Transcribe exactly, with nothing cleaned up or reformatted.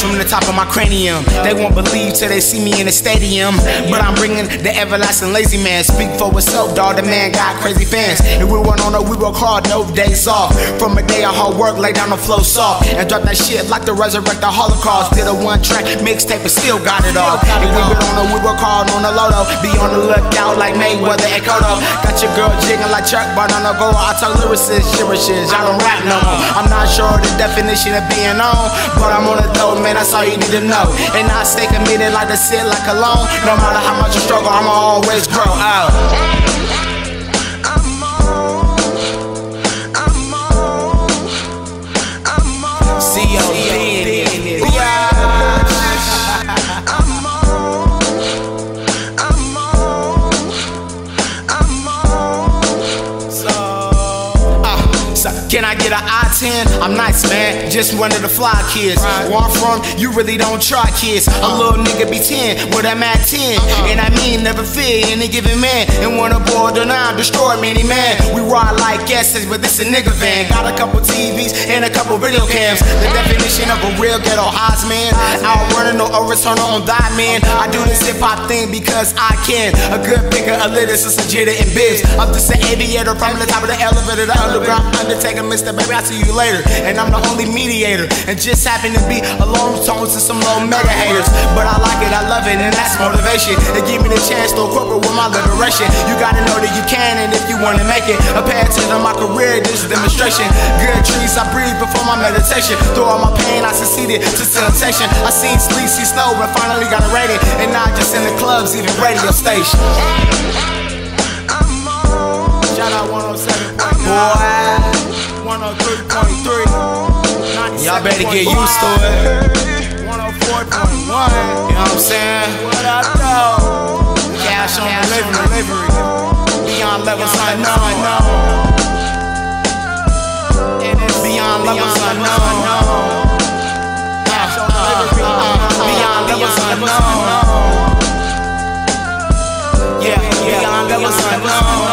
from the top of my cranium. They won't believe till they see me in the stadium. But I'm bringing the everlasting lazy man. Speak for itself, dawg, the man got crazy fans. And we run on a, we work hard, no days off. From a day of hard work, lay down the flow soft. And drop that shit like to resurrect the Holocaust. Did a one track mixtape and still got it all. And we been on a, we work hard on the Loto. Be on the lookout like Mayweather and Cotto. Got your girl jigging like Chuck, but on the go, I talk lyricists, gibberish. I don't rap no more. I'm not sure the definition of being on, but I'm on the dope, man, that's all you need to know. And I stay committed like to sit like a loan. No matter how much you struggle, I'ma always grow out. I'm on, I'm on, I'm on. C O D, yeah. I'm on, I'm on, I'm on. So, uh, so can I get an I ten? I'm nice, man, just one of the fly kids. Where I'm from, you really don't try, kids. A little nigga be ten, but I'm at ten. And I mean, never fear any given man. And when a boy deny, destroy many man. We ride like S's, but this a nigga van. Got a couple T Vs and a couple video cams. The definition of a real ghetto Oz man. Out running no overturner on that man. I do this hip hop thing because I can. A good picker, a lyricist, a jitter and biz. I'm just an aviator from the top of the elevator, the underground undertaker, Mister Baby, I'll see you later. And I'm the only mediator, and just happen to be alone tones and some low mega haters. But I like it, I love it, and that's motivation. They give me the chance to incorporate with my liberation. You gotta know that you can, and if you wanna make it a path to my career, this is demonstration. Good trees I breathe before my meditation. Through all my pain, I succeeded to temptation. I seen sleet, see snow, and finally got it rated. And not just in the clubs, even radio stations. I'm on. Shout out one oh seven point nine. one oh three point three. Y'all better get used to it. one oh four point one. You know what I'm saying? What up, though? Cash on delivery, delivery. Beyond levels unknown. Beyond levels unknown. Cash on delivery. Beyond levels unknown. Yeah, beyond levels unknown.